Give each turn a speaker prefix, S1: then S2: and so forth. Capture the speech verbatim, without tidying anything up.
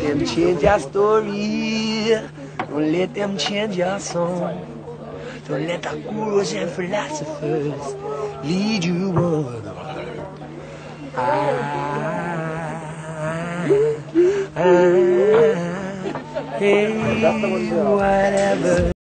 S1: Them change your story. Don't let them change your song. Don't let the gurus and philosophers lead you on. Ah, ah, ah, hey, whatever.